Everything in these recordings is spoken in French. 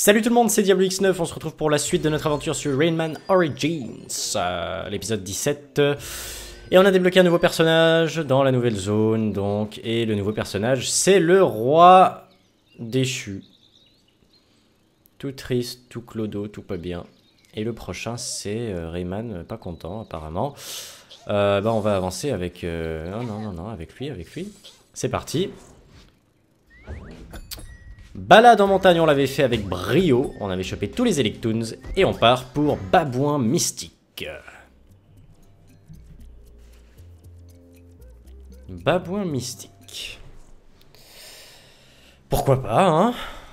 Salut tout le monde, c'est DiabloX9, on se retrouve pour la suite de notre aventure sur Rayman Origins, l'épisode 17. Et on a débloqué un nouveau personnage dans la nouvelle zone, donc, et le nouveau personnage, c'est le roi déchu. Tout triste, tout clodo, tout pas bien. Et le prochain, c'est Rayman, pas content apparemment. On va avancer avec... Non, avec lui. C'est parti. Balade en montagne, on l'avait fait avec brio. On avait chopé tous les Electoons. Et on part pour Babouin Mystique. Babouin Mystique. Pourquoi pas, hein?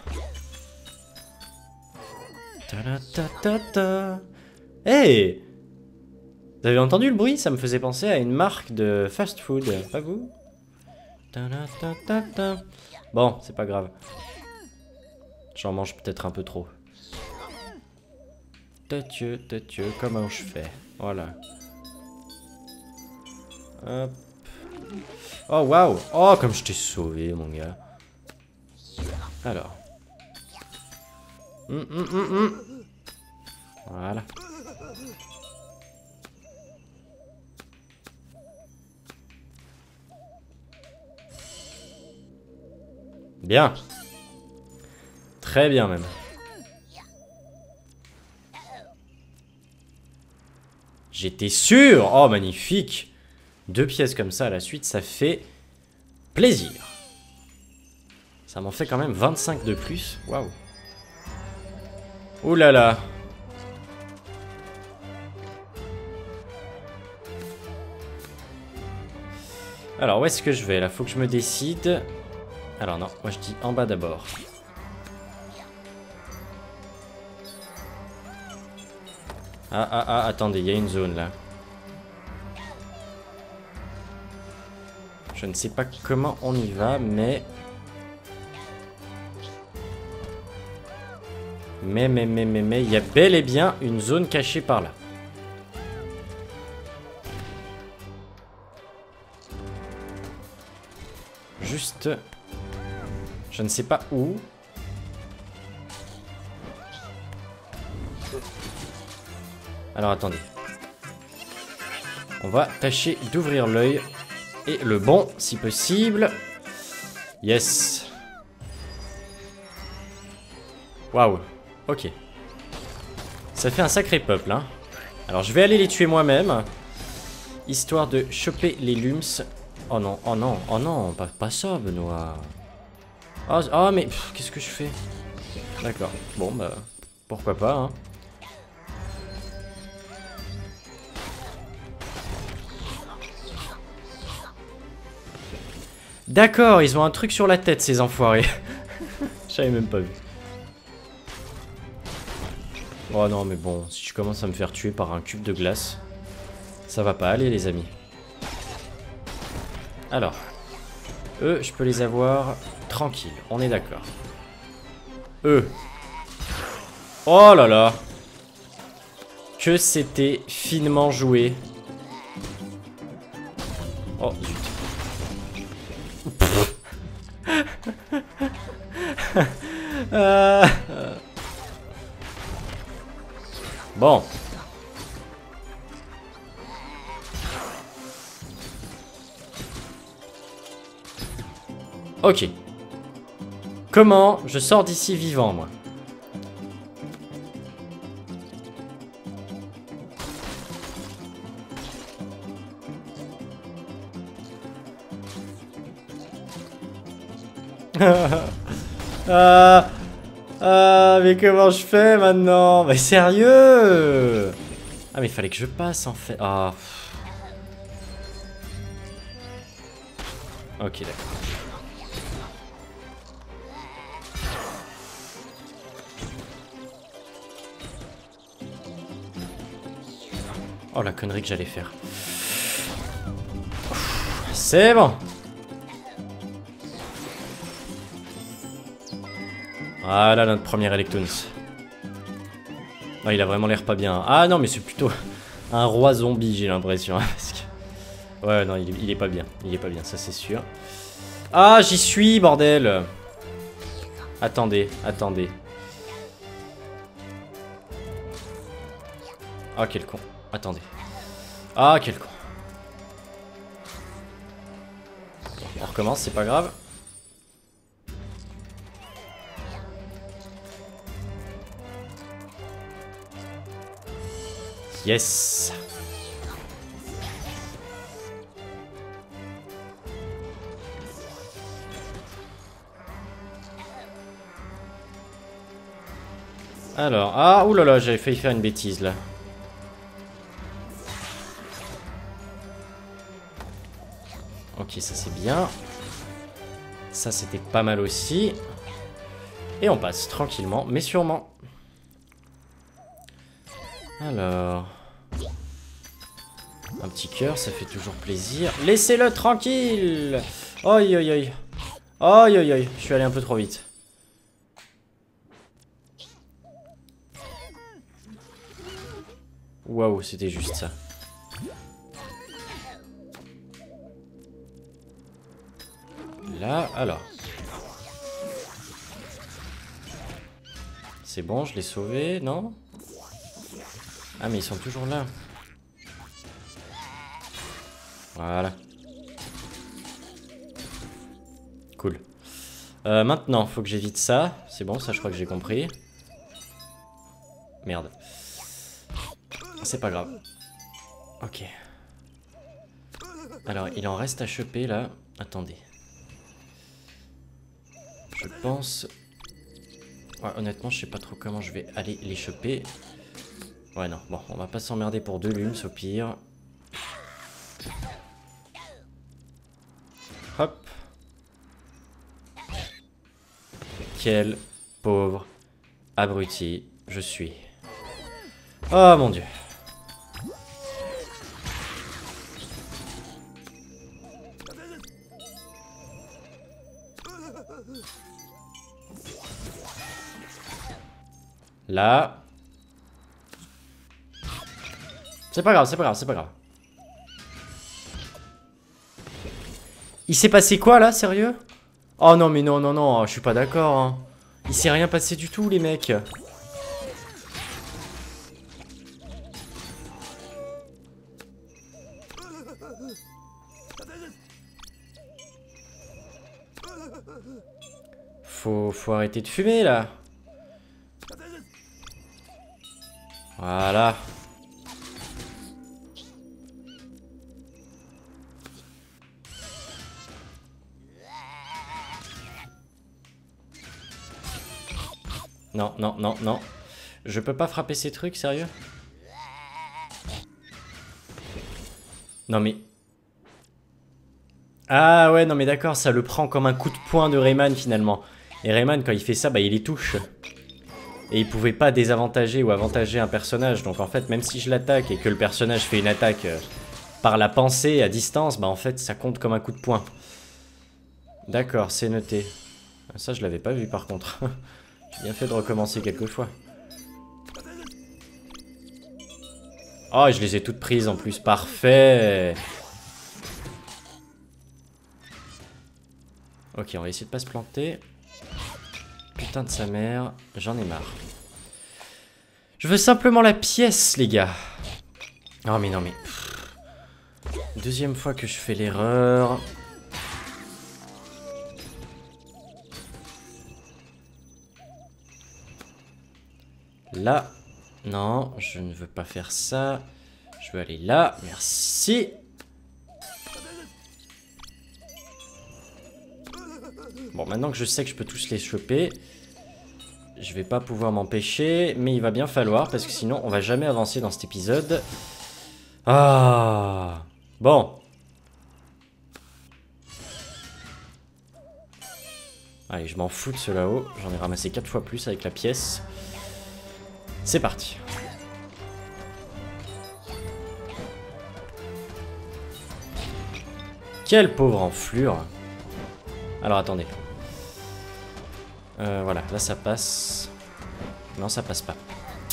Hey! Vous avez entendu le bruit? Ça me faisait penser à une marque de fast-food, pas vous? Bon, c'est pas grave. J'en mange peut-être un peu trop. Tatieu, comment je fais? Voilà. Hop. Oh, waouh! Oh, comme je t'ai sauvé, mon gars. Alors. Voilà. Bien. Très bien même. J'étais sûr. Oh, magnifique. 2 pièces comme ça à la suite, ça fait plaisir. Ça m'en fait quand même 25 de plus. Waouh. Ouh là là. Alors, où est-ce que je vais là? Faut que je me décide. Alors non, moi je dis en bas d'abord. Attendez, il y a une zone là. Je ne sais pas comment on y va, mais... Mais, il y a bel et bien une zone cachée par là. Juste... Je ne sais pas où. Alors attendez. On va tâcher d'ouvrir l'œil. Et le bon, si possible. Yes. Waouh. Ok. Ça fait un sacré peuple, hein. Alors je vais aller les tuer moi-même. Histoire de choper les lums. Oh non, pas ça, Benoît. Oh mais qu'est-ce que je fais? D'accord. Bon, bah, pourquoi pas, hein. D'accord, ils ont un truc sur la tête, ces enfoirés. J'avais même pas vu. Oh non, mais bon, si je commence à me faire tuer par un cube de glace, ça va pas aller, les amis. Alors, eux, je peux les avoir tranquilles, on est d'accord. Eux. Oh là là. Que c'était finement joué. Oh, zut. Bon. Ok. Comment je sors d'ici vivant, moi? Mais comment je fais maintenant? Mais sérieux? Ah, mais il fallait que je passe en fait. Ah. Ok, d'accord. Oh, la connerie que j'allais faire. C'est bon. Voilà notre premier Electoons. Oh, il a vraiment l'air pas bien. Ah non, mais c'est plutôt un roi zombie, j'ai l'impression. Parce que... Ouais, non, il est pas bien. Il est pas bien, ça c'est sûr. Ah, j'y suis, bordel. Attendez, attendez. Ah, quel con. Attendez. Ah, quel con. On recommence, c'est pas grave. Yes. Alors, ah, oulala, j'avais failli faire une bêtise là. Ok, ça c'est bien. Ça c'était pas mal aussi. Et on passe tranquillement, mais sûrement. Alors... Un petit cœur, ça fait toujours plaisir. Laissez-le tranquille. Aïe aïe aïe. Aïe aïe aïe, je suis allé un peu trop vite. Waouh, c'était juste ça. Là, alors. C'est bon, je l'ai sauvé, non? Ah, mais ils sont toujours là. Voilà. Cool. Maintenant, faut que j'évite ça. C'est bon, ça je crois que j'ai compris. Merde. C'est pas grave. Ok. Alors, il en reste à choper là. Attendez. Je pense... Ouais, honnêtement, je sais pas trop comment je vais aller les choper. Ouais, non. Bon, on va pas s'emmerder pour 2 lunes, au pire. Hop. Quel pauvre abruti je suis. Oh mon dieu. Là. C'est pas grave, c'est pas grave, c'est pas grave. Il s'est passé quoi là, sérieux? Oh non mais non, non, non, je suis pas d'accord. Hein. Il s'est rien passé du tout les mecs. Faut arrêter de fumer là. Voilà. Non, non, non, non. Je peux pas frapper ces trucs, sérieux? Non mais... Ah ouais, non mais d'accord, ça le prend comme un coup de poing de Rayman finalement. Et Rayman, quand il fait ça, bah il les touche. Et il pouvait pas désavantager ou avantager un personnage. Donc en fait, même si je l'attaque et que le personnage fait une attaque par la pensée à distance, bah en fait, ça compte comme un coup de poing. D'accord, c'est noté. Ça, je l'avais pas vu par contre. J'ai bien fait de recommencer quelques fois. Oh, je les ai toutes prises en plus. Parfait. Ok, on va essayer de pas se planter. Putain de sa mère. J'en ai marre. Je veux simplement la pièce, les gars. Oh, mais non, mais... Deuxième fois que je fais l'erreur. Là. Non, je ne veux pas faire ça. Je veux aller là. Merci. Bon, maintenant que je sais que je peux tous les choper, je vais pas pouvoir m'empêcher, mais il va bien falloir, parce que sinon on va jamais avancer dans cet épisode. Ah. Bon. Allez, je m'en fous de ceux là-haut. J'en ai ramassé 4 fois plus avec la pièce. C'est parti. Quelle pauvre enflure. Alors attendez. Voilà, là ça passe. Non, ça passe pas.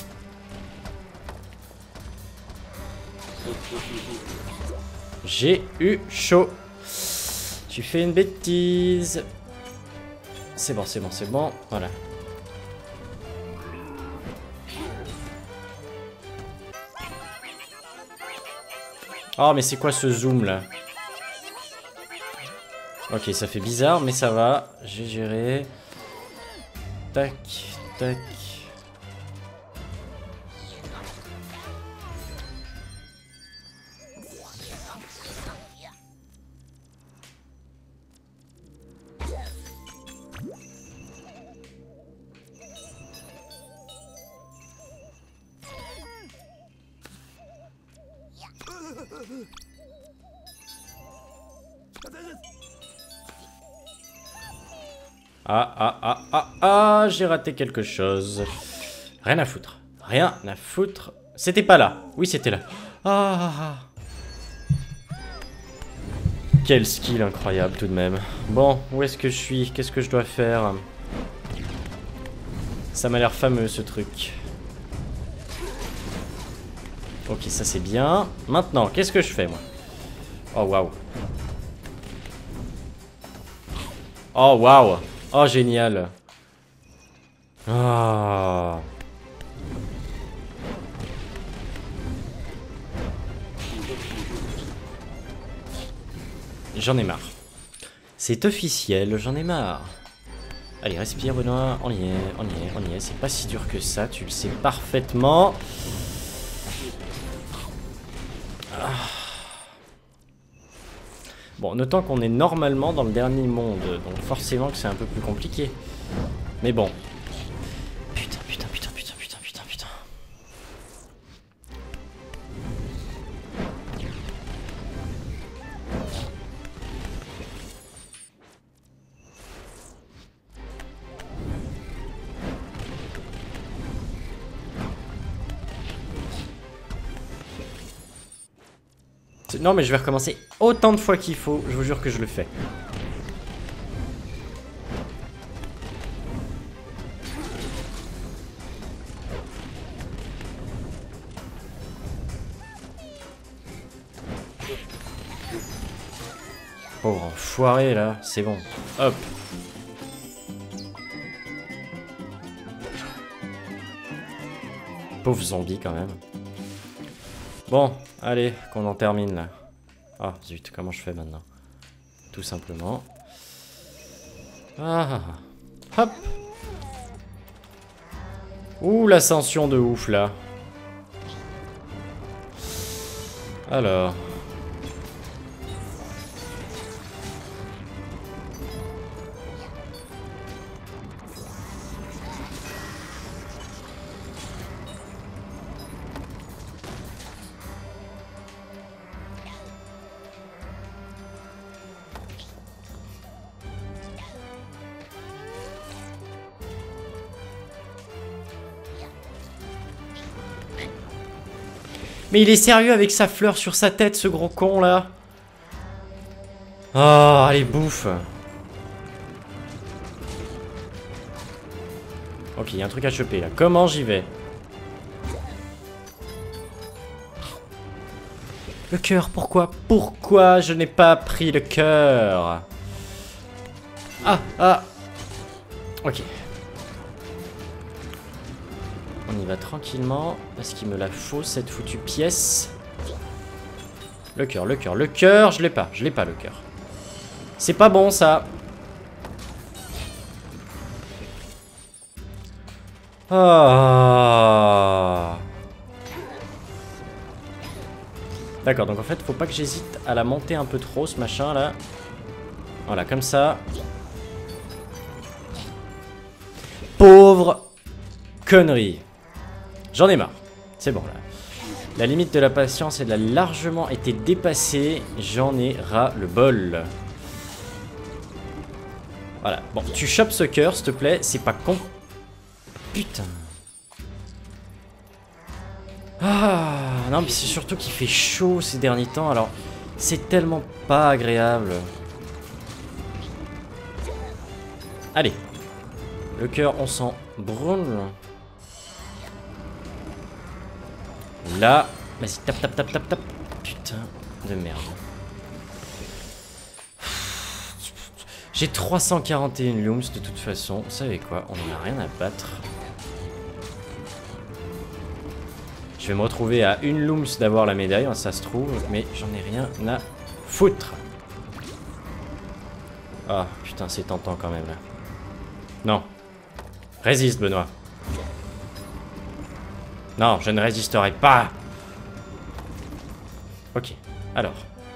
J'ai eu chaud. Tu fais une bêtise. C'est bon, c'est bon, c'est bon. Voilà. Oh, mais c'est quoi ce zoom là? Ok, ça fait bizarre, mais ça va. J'ai géré. Tac, tac. Ah, j'ai raté quelque chose. Rien à foutre. Rien à foutre. C'était pas là. Oui, c'était là. Ah. Quel skill incroyable tout de même. Bon, où est-ce que je suis? Qu'est-ce que je dois faire? Ça m'a l'air fameux ce truc. Ok, ça c'est bien. Maintenant, qu'est-ce que je fais moi? Oh waouh. Oh waouh. Oh génial. Ah. J'en ai marre. C'est officiel, j'en ai marre. Allez, respire Benoît, on y est, on y est, on y est. C'est pas si dur que ça, tu le sais parfaitement. Ah. Bon, notons qu'on est normalement dans le dernier monde, donc forcément que c'est un peu plus compliqué. Mais bon. Putain. Non mais je vais recommencer autant de fois qu'il faut, je vous jure que je le fais. Pauvre enfoiré là, c'est bon. Hop. Pauvre zombie quand même. Bon, allez, qu'on en termine là. Ah, zut, comment je fais maintenant? Tout simplement. Ah, hop. Ouh, l'ascension de ouf là. Alors. Mais il est sérieux avec sa fleur sur sa tête, ce gros con là. Oh, allez, bouffe. Ok, il y a un truc à choper là. Comment j'y vais? Le cœur, pourquoi? Pourquoi je n'ai pas pris le cœur? Ah. Ok. On y va tranquillement, parce qu'il me la faut, cette foutue pièce. Le cœur, je l'ai pas le cœur. C'est pas bon ça. Ah. D'accord, donc en fait, faut pas que j'hésite à la monter un peu trop, ce machin là. Voilà, comme ça. Pauvre connerie. J'en ai marre. C'est bon là. La limite de la patience, elle a largement été dépassée. J'en ai ras le bol. Voilà. Bon, tu chopes ce cœur, s'il te plaît. C'est pas con. Putain. Ah, non, mais c'est surtout qu'il fait chaud ces derniers temps. Alors, c'est tellement pas agréable. Allez. Le cœur, on s'en brûle. Là, vas-y, tape. Putain de merde. J'ai 341 looms de toute façon. Vous savez quoi? On en a rien à battre. Je vais me retrouver à une looms d'avoir la médaille, ça se trouve, mais j'en ai rien à foutre. Ah, putain, c'est tentant quand même, là. Non. Résiste, Benoît. Non, je ne résisterai pas. Ok, alors.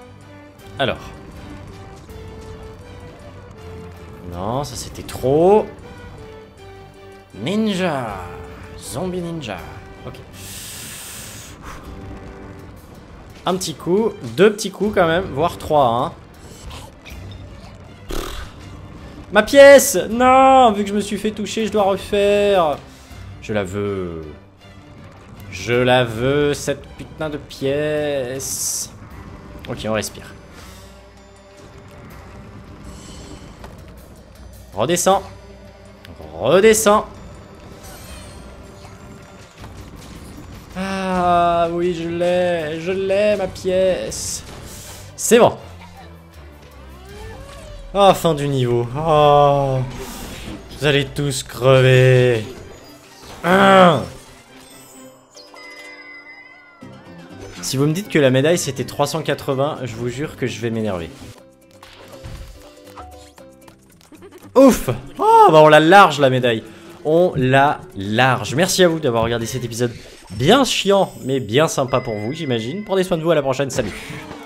Non, ça c'était trop. Ninja. Zombie ninja. Ok. Un petit coup, 2 petits coups quand même, voire 3, hein. Ma pièce! Non! Vu que je me suis fait toucher, je dois refaire. Je la veux. Je la veux, cette putain de pièce. Ok, on respire. Redescends. Redescends. Ah oui, je l'ai, ma pièce. C'est bon. Ah, fin du niveau. Oh, vous allez tous crever. Si vous me dites que la médaille c'était 380, je vous jure que je vais m'énerver. Ouf! Oh, bah on l'a large la médaille. On l'a large. Merci à vous d'avoir regardé cet épisode bien chiant, mais bien sympa pour vous, j'imagine. Prenez soin de vous, à la prochaine, salut!